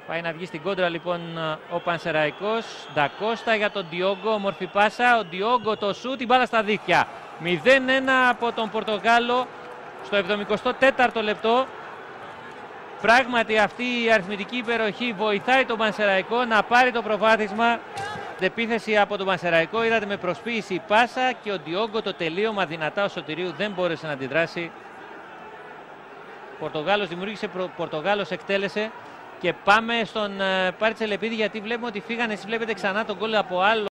Πάει να βγει στην κόντρα λοιπόν ο Πανσεραϊκός. Ντακώστα για τον Ντιόγκο, μορφή πάσα. Ο Ντιόγκο το σούτ, την μπάλα στα δίχτυα. 0-1 από τον Πορτογάλο στο 74ο λεπτό. Πράγματι αυτή η αριθμητική υπεροχή βοηθάει τον Πανσεραϊκό να πάρει το προβάδισμα. Επίθεση από τον Πανσεραϊκό, είδατε με προσποίηση πάσα και ο Ντιόγκο το τελείωμα δυνατά, ο Σωτηρίου δεν μπόρεσε να αντιδράσει. Πορτογάλος δημιούργησε, Πορτογάλος εκτέλεσε. Και πάμε στον Πάρη Τσελεπίδη, γιατί βλέπουμε ότι φύγανε, εσείς βλέπετε ξανά τον γκολ από άλλο.